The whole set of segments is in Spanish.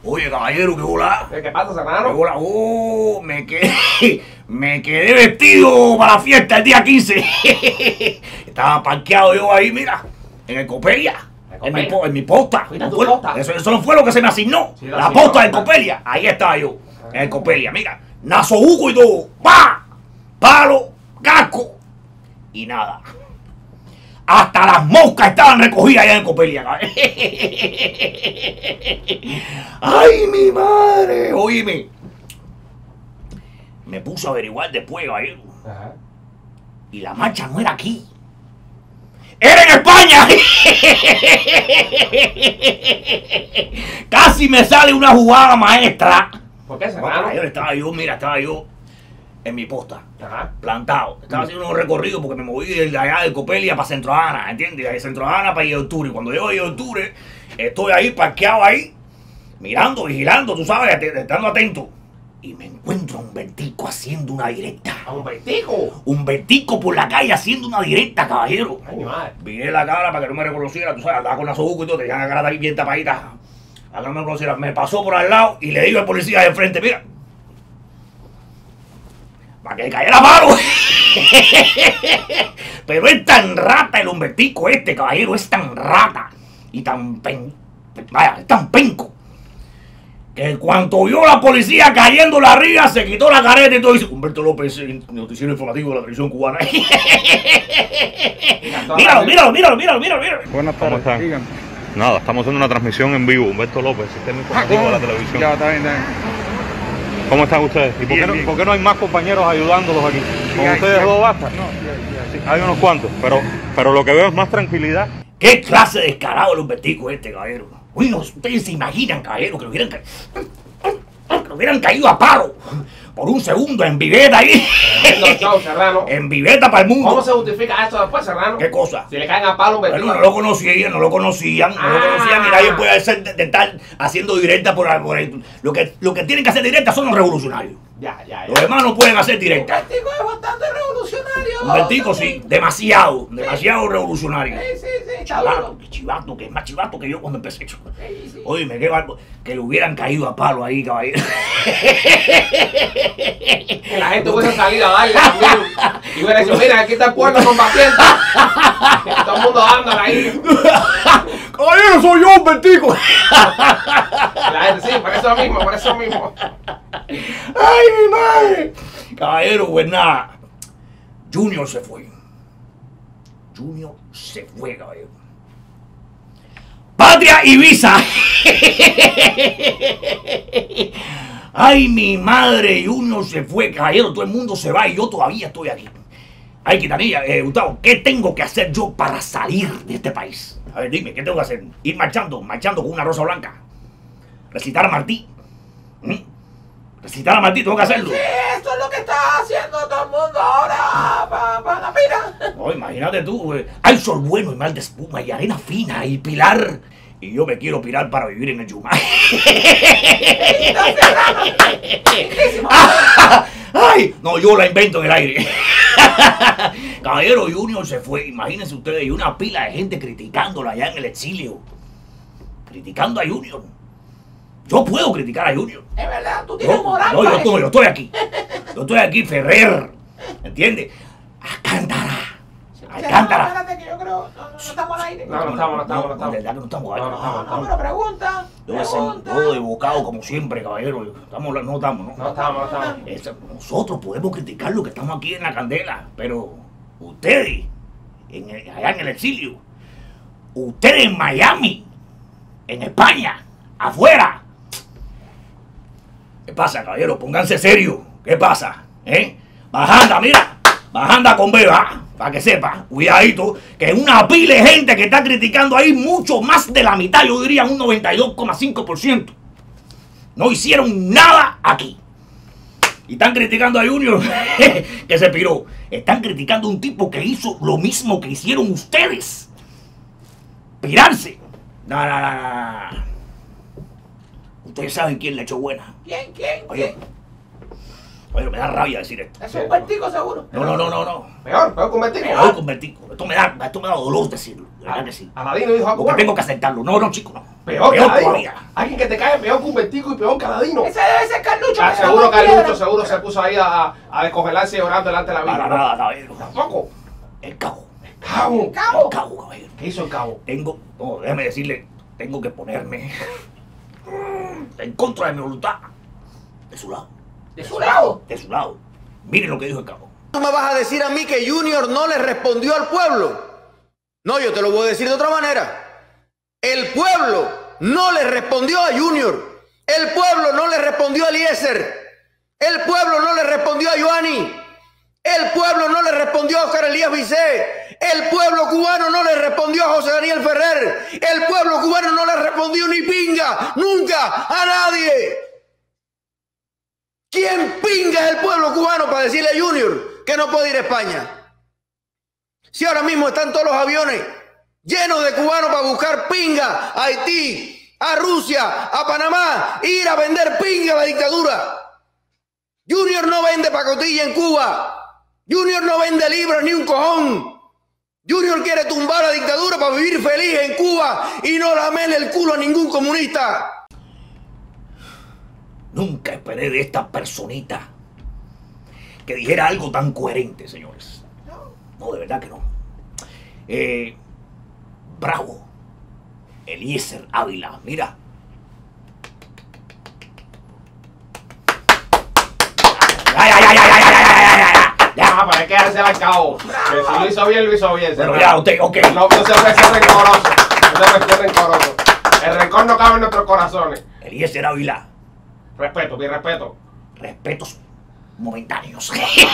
Oye, caballero, qué hola. ¿Qué pasa, Serrano? Qué hola. Oh, me quedé vestido para la fiesta el día 15. Estaba parqueado yo ahí, mira, en el Copelia. En mi posta. Eso no fue lo que se me asignó. Sí, la posta del Copelia. Ahí estaba yo, en el Copelia. Mira, nasobuco y todo. ¡Pa! Palo, casco y nada. Hasta las moscas estaban recogidas allá en Copelia. ¡Ay, mi madre! Oíme. Me puse a averiguar después, caballero. Y la marcha no era aquí. ¡Era en España! Casi me sale una jugada maestra. ¿Por qué, Serrano? Estaba yo en mi posta, plantado. Estaba haciendo un recorrido porque me moví de allá de Copelia para Centro Ana, ¿entiendes? De Centro Ana para Octubre. Y cuando llego a Octubre, estoy ahí parqueado ahí, mirando, vigilando, tú sabes, estando atento. Y me encuentro a Humbertico haciendo una directa. ¿A Humbertico? Humbertico por la calle haciendo una directa, caballero. Ay, mi madre. Miré la cara para que no me reconociera, tú sabes, andaba con la sobuco y todo, tenía la cara ahí bien tapadita. Para que no me reconociera. Me pasó por al lado y le digo al policía de frente, mira, para que cayera palo. Pero es tan rata el Humbertico este, caballero, es tan rata y tan es tan penco, que cuando vio a la policía cayendo la arriba, se quitó la careta y todo, dice: Humberto López, noticiero informativo de la televisión cubana. Míralo. Buenas tardes. ¿Cómo están? Díganme. Nada, estamos haciendo una transmisión en vivo. Humberto López, sistema informativo de la televisión. Ya, está bien. ¿Cómo están ustedes? ¿Y por qué no hay más compañeros ayudándolos aquí? ¿Con ustedes dos basta? No, sí, hay unos cuantos, pero lo que veo es más tranquilidad. ¿Qué clase de descarado el Humbertico este, caballero? Uy, ustedes se imaginan, caballero, que lo hubieran caído a paro por un segundo en viveta ahí. Show, Serrano. En viveta para el mundo. ¿Cómo se justifica esto después, Serrano? ¿Qué cosa? Si le caen a palo, bueno, no lo conocían, y nadie puede de estar haciendo directa por ahí. Lo que tienen que hacer directa son los revolucionarios. Ya. Los demás no pueden hacer directa. Humbertico es bastante revolucionario. Humbertico sí, demasiado revolucionario. Sí, chivato, que es más chivato que yo cuando empecé. Oye, que le hubieran caído a palo ahí, caballero. Que la gente hubiera salido a darle también. Y hubiera dicho: mira, aquí está el pueblo combatiente. Todo el mundo dándole ahí. Caballero, soy yo, Humbertico. La gente, sí, por eso mismo. ¡Ay, mi madre! Caballero, pues nada. Junior se fue, caballero. ¡Patria y visa! ¡Ay, mi madre! Junior se fue, caballero. Todo el mundo se va y yo todavía estoy aquí. Ay, Quitanilla, Gustavo, ¿qué tengo que hacer yo para salir de este país? A ver, dime, ¿qué tengo que hacer? ¿Ir marchando con una rosa blanca? ¿Recitar a Martí? ¿Recitar a Martí? ¿Tengo que hacerlo? Sí, esto es lo que está haciendo todo el mundo ahora para la pira. No, imagínate tú, hay sol bueno y mal de espuma y arena fina y pilar. Y yo me quiero pirar para vivir en el Yuma. ¡Ay! No, yo la invento en el aire. Caballero, Junior se fue, imagínense ustedes, y una pila de gente criticándolo allá en el exilio. Criticando a Junior. Yo puedo criticar a Junior. Es verdad, tú tienes moral. No, yo estoy aquí. Yo estoy aquí, Ferrer. ¿Entiendes? Alcántara. Espérate, que yo creo. No estamos al aire. No estamos. De verdad que no estamos. No, pero pregunta. Todo de bocado como siempre, caballero. No estamos. Nosotros podemos criticar lo que estamos aquí en la candela, pero ustedes, allá en el exilio, ustedes en Miami, en España, afuera. ¿Qué pasa, caballero? Pónganse serios. ¿Qué pasa? Bajanda con beba. Para que sepa, cuidadito, que una pila de gente que está criticando ahí, mucho más de la mitad, yo diría un 92,5%, no hicieron nada aquí. Y están criticando a Junior, que se piró. Están criticando a un tipo que hizo lo mismo que hicieron ustedes. Pirarse. No. Ustedes saben quién le echó buena. ¿Quién? Oye, me da rabia decir esto. Es un Humbertico seguro. No. Peor que Humbertico. Peor que Humbertico. Esto me da dolor decirlo. De verdad que sí. Aladino dijo a Porque tengo que aceptarlo. No, chico, no. Peor Caladino. todavía. Alguien que te cae peor que un vertigo y peor Caladino. Ese debe ser Carlucho. que Seguro se llama Carlucho, seguro se puso ahí a descongelarse llorando delante de la vida. Para nada, caballero. Tampoco. El cabo. Cabo. Cabo. El cabo, caballero. ¿Qué hizo el cabo? Déjame decirle, tengo que ponerme en contra de mi voluntad. De su lado. ¿De su lado? De su lado. Miren lo que dijo el cabo. ¿Tú me vas a decir a mí que Junior no le respondió al pueblo? No, yo te lo voy a decir de otra manera. El pueblo no le respondió a Junior. El pueblo no le respondió a Eliezer. El pueblo no le respondió a Joanny. El pueblo no le respondió a Oscar Elías Vicé. El pueblo cubano no le respondió a José Daniel Ferrer. El pueblo cubano no le respondió ni pinga, nunca, a nadie. ¿Quién pinga es el pueblo cubano para decirle a Junior que no puede ir a España? Si ahora mismo están todos los aviones llenos de cubanos para buscar pinga a Haití, a Rusia, a Panamá, ir a vender pinga a la dictadura. Junior no vende pacotilla en Cuba. Junior no vende libras ni un cojón. Junior quiere tumbar la dictadura para vivir feliz en Cuba y no lamerle el culo a ningún comunista. Nunca esperé de esta personita que dijera algo tan coherente, señores. No, de verdad que no. Bravo. Eliezer Ávila, mira. Ya, para que darse al cabo. Que si lo hizo bien, lo hizo bien. Pero ya, usted, ok. No se puede ser rencoroso. No se puede ser rencoroso. El rencor no cabe en nuestros corazones. Eliezer Ávila. Respeto, mi respeto. Respetos momentáneos.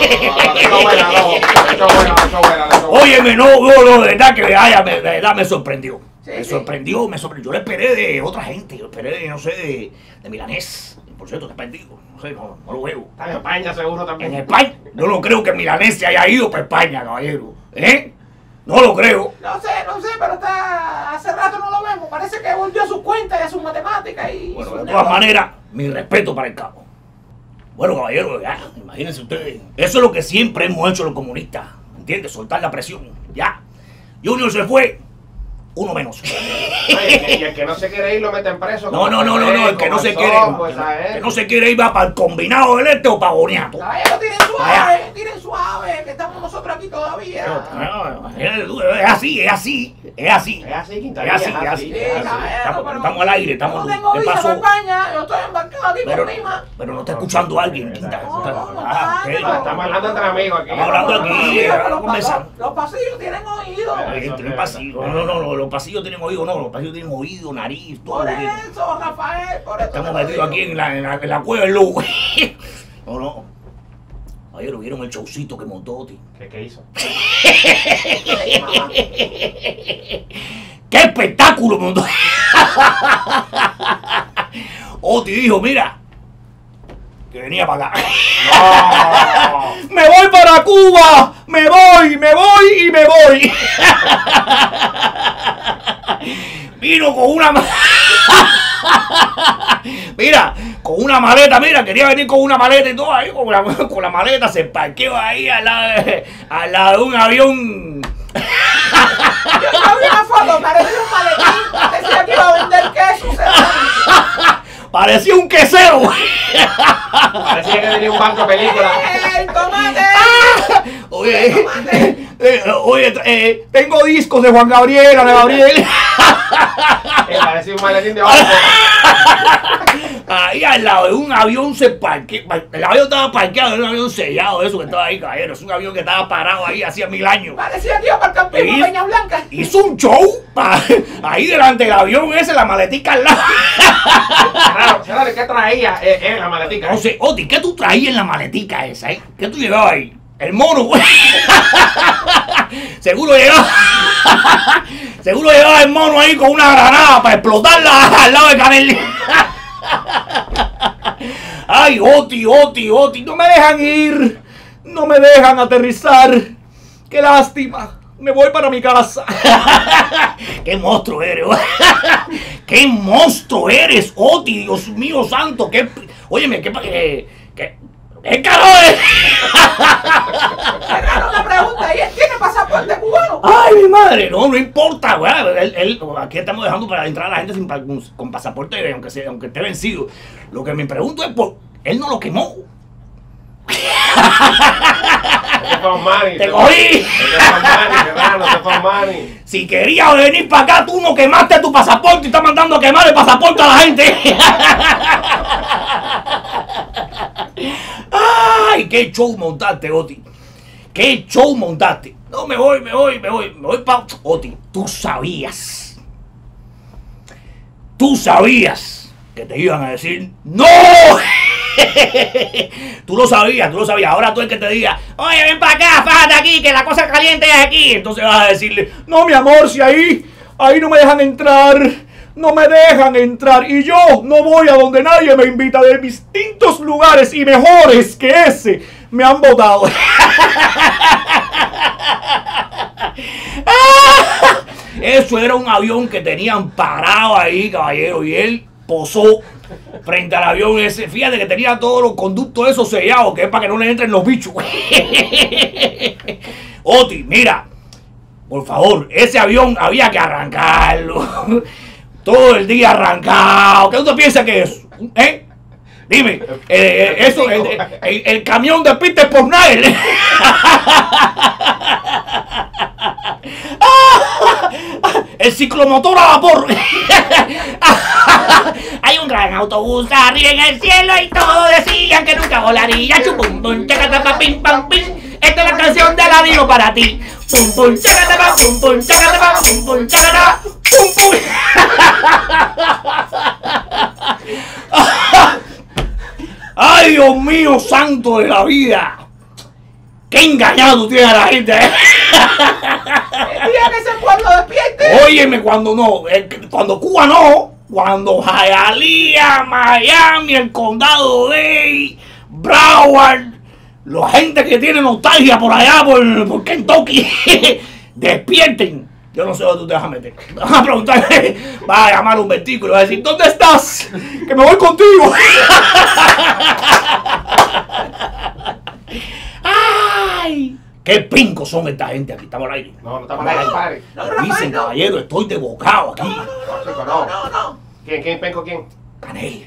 Óyeme, no, de verdad que de verdad me sorprendió. Me sorprendió. Yo le esperé de otra gente. Yo esperé de, no sé, de Milanés. Por cierto, está perdido. No sé, no lo veo. Está en España seguro también. En España. Yo no creo que Milanés se haya ido para España, caballero. No lo creo. No sé, pero está hace rato no lo vemos. Parece que volvió a sus cuentas y a sus matemáticas y Bueno, sus de todas negocios. maneras, mi respeto para el cabo. Bueno, caballero, ya, imagínense ustedes. Eso es lo que siempre hemos hecho los comunistas. ¿Entiendes? Soltar la presión. Ya. Junior se fue. Uno menos. Oye, y el que no se quiere ir lo meten preso. No, el que no se quiere. Que no se quiere ir va para el combinado del este o para Boniato. Caballero, tiren suave, que estamos nosotros aquí todavía. Es así. Es así, Quintanilla. Es así. Estamos al aire, Yo estamos. no tengo ¿Qué visa pasó? para España, yo estoy embarcado aquí con Lima. Pero no está escuchando a alguien, Quinta. Estamos hablando entre amigos aquí. Estamos hablando aquí. Los pasillos tienen oído. El pasillo. No, los pasillos tienen oído, no, los pasillos tienen oído, nariz, todo. Por eso, Rafael, por eso. Estamos metidos aquí en la cueva del lobo. No. Ayer vieron el showcito que montó Oti. ¿Qué hizo? ¡Qué espectáculo montó! Oti dijo, mira, que venía para acá. No. ¡Me voy para Cuba! ¡Me voy y me voy! Vino con una mira, con una maleta, quería venir con una maleta y todo ahí, con la maleta se parqueó ahí al lado de un avión. Yo vi una foto, parecía un maletín, decía que iba a vender queso. Parecía un quesero. Parecía que tenía un banco de películas. ¡El tomate! Oye, tengo discos de Juan Gabriel, Ana Gabriel. Parecía un maletín de banco. Ahí al lado de un avión se parqueó. El avión estaba parqueado, era un avión sellado, eso que estaba ahí, caballero. Es un avión que estaba parado ahí hacía 1000 años. Parecía que iba para el campismo en Peña Blanca. Hizo un show ahí delante del avión ese, la maletica al lado. Claro, ¿qué traía la maletica? No sé, Oti, ¿qué tú traías en la maletica esa? ¿Qué tú llevabas ahí? El mono, güey. Seguro llevaba el mono ahí con una granada para explotarla al lado de Canel. Ay, Oti, no me dejan ir. No me dejan aterrizar. Qué lástima. Me voy para mi casa. ¡Qué monstruo eres! ¡Qué monstruo eres, Oti! Dios mío santo. Óyeme, ¿qué carajo es? Cerraron la pregunta y él tiene pasaporte cubano. ¡Ay, mi madre! madre, no importa, güey. Aquí estamos dejando para entrar a la gente con pasaporte, aunque esté vencido. Lo que me pregunto es por él no lo quemó. Te cogí. Si querías venir para acá, tú no quemaste tu pasaporte y estás mandando a quemar el pasaporte a la gente. Ay, qué show montaste, Oti. Qué show montaste. No, me voy para... Oti, tú sabías que te iban a decir ¡no! Tú lo sabías. Ahora tú el que te diga, oye, ven para acá, fájate aquí, que la cosa caliente es aquí. Entonces vas a decirle, no, mi amor, si ahí no me dejan entrar. No me dejan entrar. Y yo no voy a donde nadie me invita, de distintos lugares y mejores que ese me han votado. Eso era un avión que tenían parado ahí, caballero, y él posó frente al avión ese. Fíjate que tenía todos los conductos esos sellados, que es para que no le entren los bichos. Oti, mira, por favor, ese avión había que arrancarlo. Todo el día arrancado. ¿Qué tú te piensas que es? Dime, eso, el camión de Peter Pornail. El ciclomotor a vapor. Hay un gran autobús arriba en el cielo y todos decían que nunca volaría. Chupum, pum, chacatapa, pim, pam, pim. Esta es la canción de la digo para ti. Pum, pum, chacatapa, pum, pum, chacatapa, pum, pum, chacatapa, pum, pum. Ay, Dios mío, santo de la vida. Qué engañado tú tienes a la gente, ¿eh? El día que ese pueblo despierte. Óyeme, cuando Cuba no, cuando Hialeah, Miami, el condado de Broward, la gente que tiene nostalgia por allá, por Kentucky, despierten. Yo no sé dónde tú te vas a meter. Vas a preguntarle, vas a llamar a un vertículo y vas a decir, ¿dónde estás? Que me voy contigo. ¡Ay! ¡Qué pincos son esta gente aquí! ¿Estamos al aire? No estamos al aire, padre. Dicen, caballero, estoy desbocado aquí. No. ¿Quién penco quién? Canel.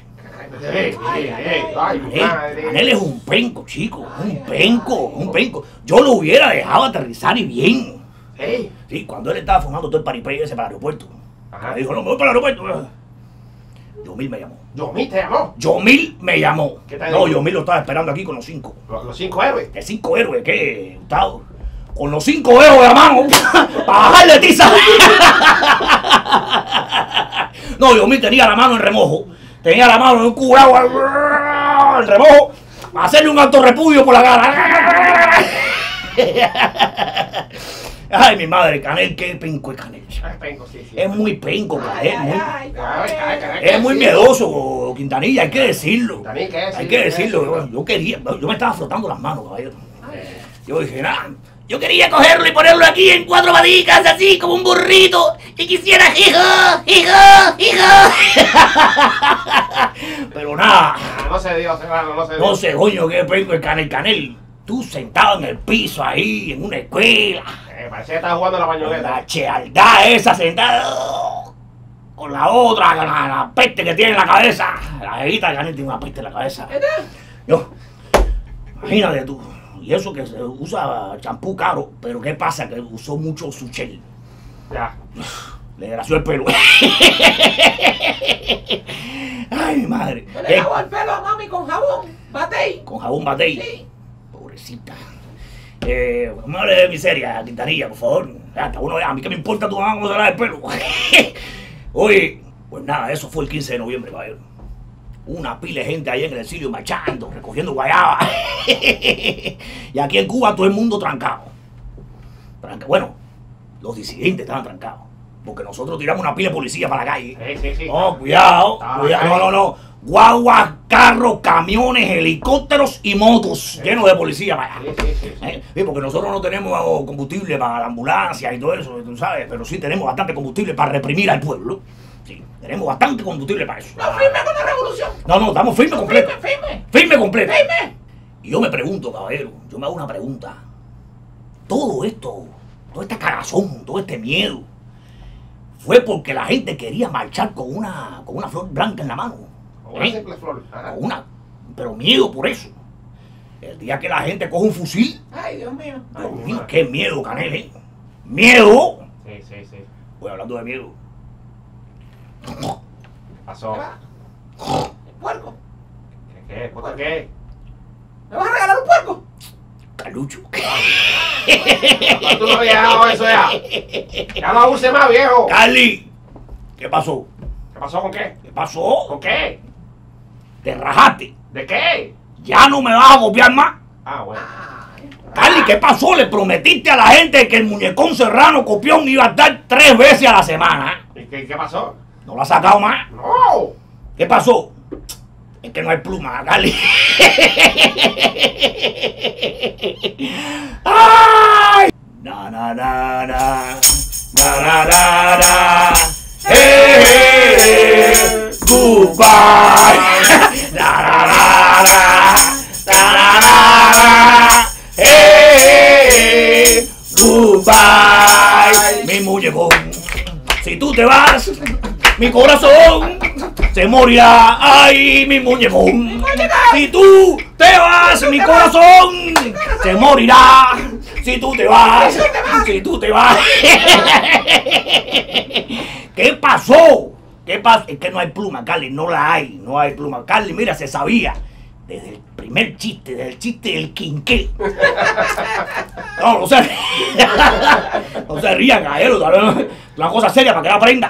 Madre. Canel es un penco, chico. Un penco. Yo lo hubiera dejado aterrizar y bien. Sí, cuando él estaba fumando todo el paripé ese para el aeropuerto. Me dijo, no, me voy para el aeropuerto. Yomil me llamó. ¿Yomil te llamó? Yomil me llamó. ¿Qué te No, dijo? Yomil lo estaba esperando aquí con los 5. ¿Los 5 héroes? ¿Qué 5 héroes? ¿Qué, Gustavo? Con los 5 héroes de la mano para bajarle tiza. No, Yomil tenía la mano en remojo. Tenía la mano en un cubo de agua en remojo. Para hacerle un alto repudio por la cara. Ay, mi madre, Canel, qué penco es Canel. Es penco, sí. Es muy penco, Canel. Ay, Es muy miedoso, Quintanilla, hay que decirlo. Quintanilla, ¿qué es? Hay que decirlo. Yo me estaba frotando las manos, caballero. Yo dije, nada, yo quería cogerlo y ponerlo aquí en 4 paticas, así como un burrito, y quisiera, hijo. Pero nada. No se dio, Serrano, no se dio. No sé, coño, qué penco es Canel. Tú sentado en el piso ahí, en una escuela. Parecía que estaba jugando a la Con pañoleta. la chealdad esa sentada con la otra, con la peste que tiene en la cabeza. La jevita de Canel tiene una peste en la cabeza. Yo, imagínate tú. Y eso que se usa champú caro, pero ¿qué pasa? Que usó mucho Suchel. Ya. Le gració el pelo. Ay, mi madre. Le lavó el pelo a mami con jabón. Batey. Con jabón Batey. Sí. Pobrecita. No hable de miseria, Quintanilla, por favor. Hasta uno, a mí que me importa tu mamá cómo se lava el pelo. Oye, pues nada, eso fue el 15 de noviembre, caballero. Una pila de gente ahí en el exilio marchando, recogiendo guayaba. Y aquí en Cuba todo el mundo trancado. Bueno, los disidentes estaban trancados. Porque nosotros tiramos una pila de policía para la calle. Sí. No, cuidado. No. Guaguas, carros, camiones, helicópteros y motos llenos de policía para allá. Sí, porque nosotros no tenemos combustible para la ambulancia y todo eso, tú sabes, pero sí tenemos bastante combustible para reprimir al pueblo. Sí, tenemos bastante combustible para eso. No firme con la revolución. No, estamos firmes completo. Firme completo. Firme. Y yo me pregunto, caballero, yo me hago una pregunta. Todo esto todo este cagazón, todo este miedo, fue porque la gente quería marchar con una flor blanca en la mano. Con una simple flor. Ajá. Pero miedo por eso. El día que la gente coge un fusil, Ay, Dios mío. Dios mío, qué miedo, Canel, ¿eh? ¡Miedo! Sí. Voy hablando de miedo. ¿Qué pasó? Puerco. ¿Qué? ¿Por qué? ¿Me vas a regalar un puerco? Carlucho. Tú no habías dejado eso ya. Ya no use más, viejo. Carly, ¿qué pasó? ¿Qué pasó con qué? ¿Qué pasó? ¿Con qué? Te rajaste. ¿De qué? Ya no me vas a copiar más. Ah, bueno. Carly, ¿qué pasó? Le prometiste a la gente que el muñecón Serrano Copión iba a estar 3 veces a la semana. ¿Y qué pasó? ¿No lo ha sacado más? No. ¿Qué pasó? Es que no hay pluma, Carly. ¡Ay! Na na na na na na na na. Hey, goodbye. Na na na na. Hey, goodbye. Mi muñecón, si tú te vas, mi corazón se morirá. Ay, mi muñecón, si tú te vas, mi corazón se morirá. Si tú te vas, si tú te vas. ¿Qué pasó? ¿Qué pasó? Es que no hay pluma, Carly, no hay pluma. Carly, mira, se sabía desde el primer chiste, desde el chiste del quinqué. No se rían, caballero, una cosa seria para que la aprenda.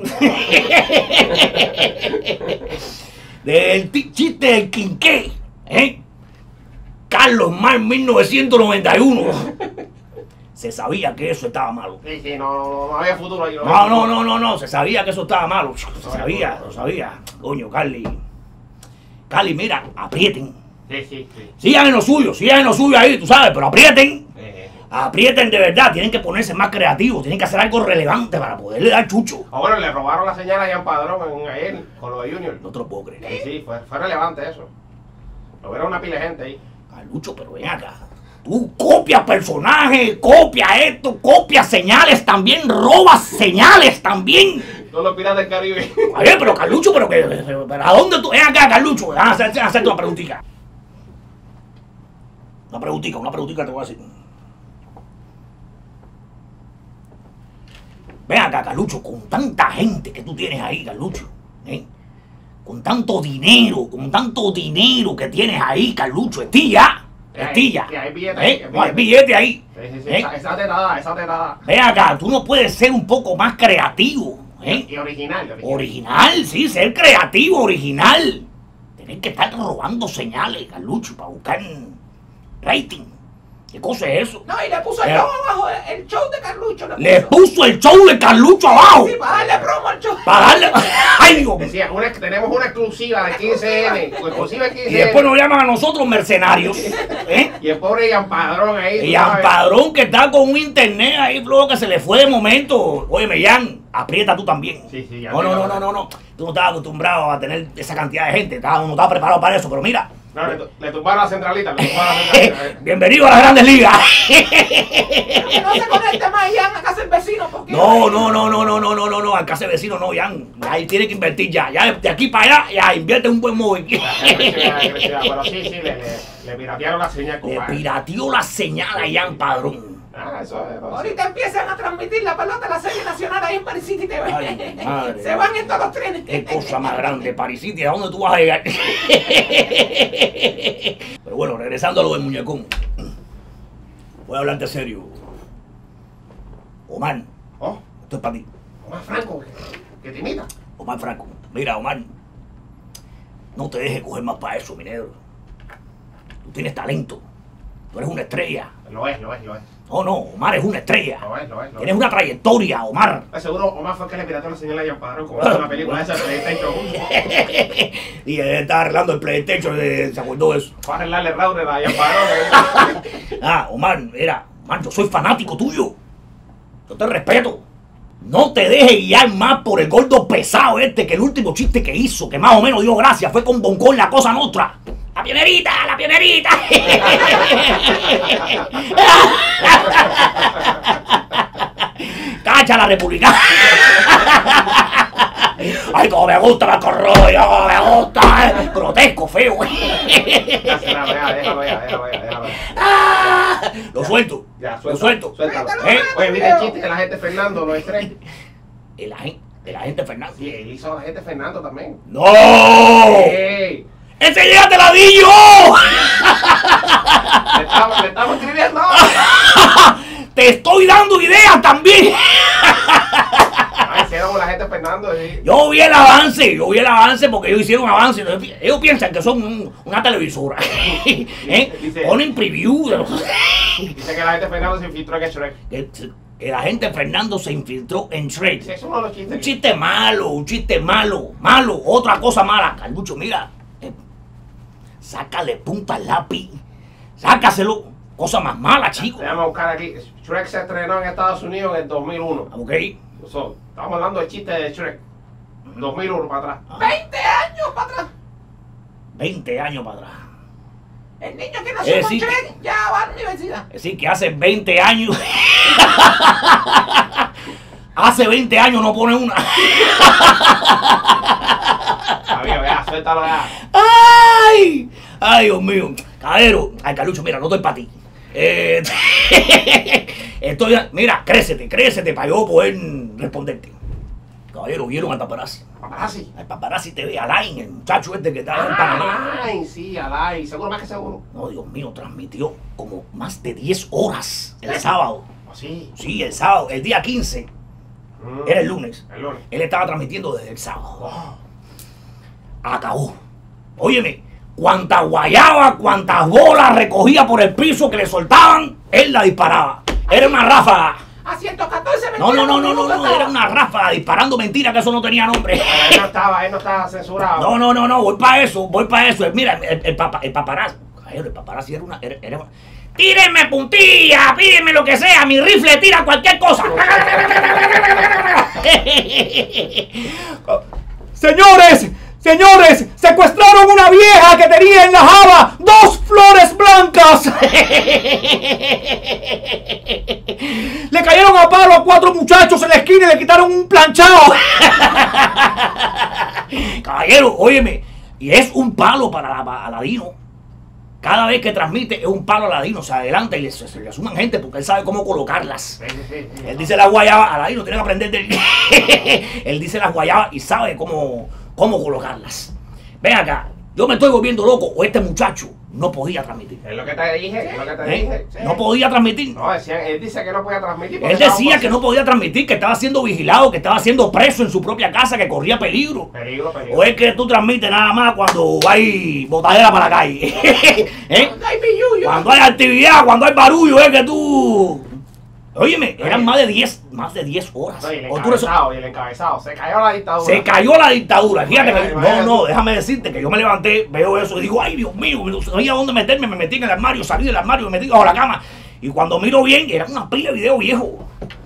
Del chiste del quinqué, Carlos Mar 1991. Se sabía que eso estaba malo. Sí, no había futuro ahí. No, se sabía que eso estaba malo. Lo sabía. Coño, Carly, mira, aprieten. Sí. Sigan en lo suyo ahí, tú sabes, pero aprieten. Aprieten de verdad, tienen que ponerse más creativos, tienen que hacer algo relevante para poderle dar chucho. Bueno, le robaron la señal a Ian Padrón ayer con lo de Junior. No te lo puedo creer. Sí, fue relevante eso. Lo vieron una pila de gente ahí. Carlucho, pero ven acá. Tú copias personajes, copias esto, copias señales también, robas señales también. Todos los piratas del Caribe. A ver, pero Carlucho, pero ¿a dónde tú? Ven acá, Carlucho, déjame hacerte una preguntita. Una preguntita te voy a decir. Ven acá, Carlucho, con tanta gente que tú tienes ahí, Carlucho, con tanto dinero que tienes ahí, Carlucho, Estilla. Sí, hay billetes. No, hay billetes ahí. Sí. Esa tetada. Ven acá, tú no puedes ser un poco más creativo, Y original. Original, sí, ser creativo, original. Tienes que estar robando señales, Carlucho, para buscar rating. ¿Qué cosa es eso? No, y le puso el show abajo, el show de Carlucho. Le puso el show de Carlucho abajo. Sí, para darle promo al show. Para darle. Ay, Dios. Decía, tenemos una exclusiva de 15N. Exclusiva de 15N. Y después nos llaman a nosotros mercenarios. Y el pobre Ian Padrón ahí. Ian Padrón que está con un internet ahí, flojo, que se le fue de momento. Óyeme, Ian, aprieta tú también. Sí, ya. No. Tú no estabas acostumbrado a tener esa cantidad de gente. No estabas preparado para eso, pero mira. No, le tumbaron la centralita. Bienvenido a las Grandes Ligas. Que no se conecte más Ian a casa del vecino. Porque No, a casa del vecino no, Ian. Ahí tiene que invertir ya. Ya de aquí para allá, ya invierte un buen móvil. Pero sí, le piratearon la señal. Le pirateó la señal a Ian Padrón. Eso es. ahorita empiezan a transmitir la pelota de la serie nacional ahí en Paris City TV. Ay, madre. Se van en todos los trenes. Qué cosa más grande, Paris City, ¿a dónde tú vas a llegar? Pero bueno, regresando a lo del muñecón. Voy a hablarte serio. Omar, esto es para ti. Omar Franco, que te imita. Omar Franco, mira, Omar, no te dejes coger más para eso, mi negro. Tú tienes talento, tú eres una estrella. Lo es. No, Omar es una estrella. Lo es. Tienes una trayectoria, Omar. Seguro Omar fue el que le pirateó la señal a Ian Padrón, como hace una película esa de PlayStation 1. Y él estaba arreglando el PlayStation, se acordó de eso. Fue a arreglarle el router a Ian Padrón. Omar, mira, Omar, yo soy fanático tuyo. Yo te respeto. No te dejes guiar más por el gordo pesado que el último chiste que hizo, que más o menos dio gracia, fue con Boncón la cosa nostra. ¡La pionerita! marcha de la República. Ay, como me gusta Marco Rubio, como me gusta. Grotesco, feo. Déjalo ya. Lo suelto. Ya, lo suelto. Suéltalo. ¿Eh? Oye, mira el chiste de la gente Fernando, no es tres. El agente Fernando. Sí, él hizo la gente Fernando también. ¡No! ¡Ey! ¡Ese día te la di yo! Le estamos escribiendo. ¡Te estoy dando ideas también! Hicieron la gente Fernando. ¿Sí? Yo vi el avance porque ellos hicieron un avance. Ellos piensan que son una televisora. Ponen preview de los... Dice que la gente Fernando se infiltró en el Shrek. Que la gente Fernando se infiltró en Shrek. Sí, es uno de los chistes. Un chiste malo. Otra cosa mala. Carlucho, mira. Sácale punta al lápiz. Sácaselo. Cosa más mala, chico. Déjame buscar aquí. Shrek se estrenó en Estados Unidos en el 2001. Ok. Estamos hablando de chistes de Shrek. 2001 para atrás. 20 años para atrás. 20 años para atrás. El niño que nació con Shrek ya va a la universidad. Es decir, que hace 20 años. Hace 20 años no pone una. Ya, suéltalo ya. ¡Ay! ¡Ay, Dios mío! Caballero, ay, Carlucho, mira, no estoy para ti. Mira, crécete para yo poder responderte. Caballero, ¿vieron al paparazzi? ¿Paparazzi? Al paparazzi TV, Alain, el muchacho este que está en Panamá. Alain, sí, Alain, seguro más que seguro. No, Dios mío, transmitió como más de 10 horas el sábado. Sí. Sí, el sábado, el día 15. Era el lunes. El lunes. Él estaba transmitiendo desde el sábado. Acabó. Óyeme, cuantas guayabas, cuantas bolas recogía por el piso que le soltaban, él la disparaba. Era una ráfaga. A 114 No, era una ráfaga disparando mentiras, que eso no tenía nombre. Él no estaba censurado. No, voy para eso. Mira, el paparazzi. El paparazzi era una... ¡Tírenme puntilla! ¡Pídenme lo que sea! ¡Mi rifle tira cualquier cosa! ¡Señores! ¡Secuestraron una vieja que tenía en la java 2 flores blancas! Le cayeron a palo a 4 muchachos en la esquina y le quitaron un planchado. Caballero, óyeme, y es un palo para Aladino. Cada vez que transmite es un palo a Aladino, se adelanta y se le suman gente porque él sabe cómo colocarlas. Sí. Él dice las guayabas, Aladino tiene que aprender de él. Él dice las guayabas y sabe cómo colocarlas. Ven acá, yo me estoy volviendo loco o este muchacho no podía transmitir. Es lo que te dije, Sí. No podía transmitir. No, él dice que no podía transmitir. Él decía que no podía transmitir, que estaba siendo vigilado, que estaba siendo preso en su propia casa, que corría peligro. Peligro. O es que tú transmites nada más cuando hay botadera para la calle. Cuando hay actividad, cuando hay barullo, es que tú... Óyeme, eran más de 10 horas. No, y el encabezado, se cayó la dictadura. Se cayó la dictadura. Fíjate que déjame decirte que yo me levanté, veo eso y digo, ay Dios mío, no sabía dónde meterme, me metí en el armario, salí del armario, me metí bajo la cama. Y cuando miro bien, era una pila de video viejo.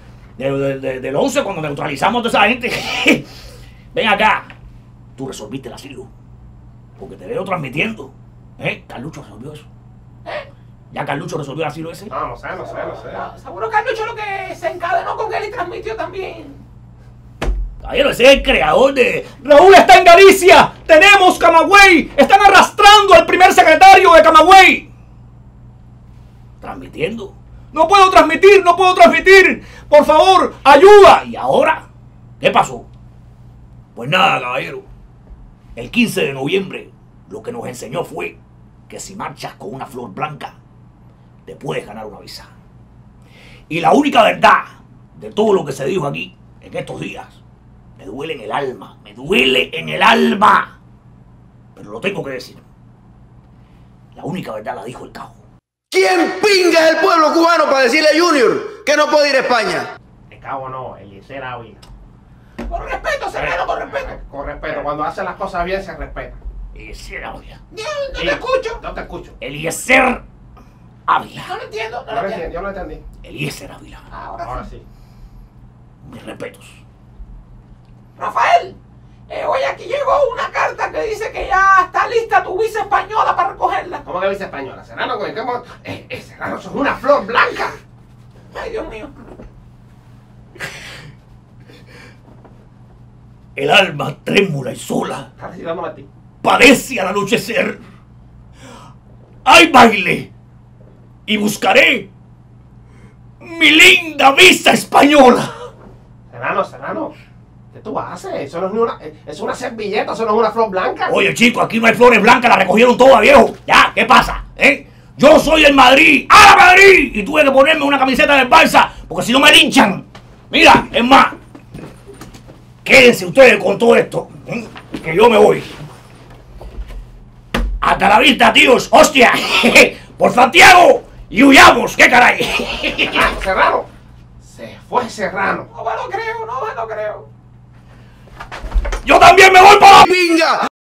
Del 11, cuando neutralizamos a toda esa gente. Ven acá, tú resolviste el asilo. Porque te veo transmitiendo. Carlucho resolvió eso. ¿Ya Carlucho resolvió el asilo ese? No sé. Seguro Carlucho lo que se encadenó con él y transmitió también. Caballero, ese es el creador de... ¡Raúl está en Galicia! ¡Tenemos Camagüey! ¡Están arrastrando al primer secretario de Camagüey! Transmitiendo. ¡No puedo transmitir! ¡Por favor, ayuda! ¿Y ahora? ¿Qué pasó? Pues nada, caballero. El 15 de noviembre lo que nos enseñó fue que si marchas con una flor blanca, te puedes ganar una visa. Y la única verdad de todo lo que se dijo aquí en estos días, me duele en el alma, pero lo tengo que decir. La única verdad la dijo el Cabo. ¿Quién pinga es el pueblo cubano para decirle a Junior que no puede ir a España? El Cabo no, Eliezer Ávila. Con respeto, Serrano, con respeto. Con respeto, cuando hace las cosas bien se respeta. Eliezer Ávila. No te escucho. No te escucho. Eliezer Ávila. No lo entiendo, Yo lo entendí. Eliezer Ávila. Ahora sí. Mis respetos. Rafael, hoy aquí llegó una carta que dice que ya está lista tu visa española para recogerla. ¿Cómo que visa española? Serrano, Serrano, sos una flor blanca. Ay, Dios mío. El alma trémula y sola Está recitándome a ti. padece al anochecer. Hay baile y buscaré mi linda vista española. Serrano, ¿qué tú haces? Eso no es ni una, es una servilleta, eso no es una flor blanca. Oye, chico, aquí no hay flores blancas, las recogieron todas, viejo. Ya, ¿qué pasa? Yo soy el Madrid, ¡a la Madrid! Y tuve que ponerme una camiseta del Barça, porque si no me linchan. Mira, es más, quédense ustedes con todo esto, que yo me voy. Hasta la vista, tíos. ¡Hostia! ¡Por Santiago! Y huyamos, ¿qué caray? Serrano. Se fue Serrano. No me lo creo, no me lo creo. Yo también me voy para... ¡Pinga!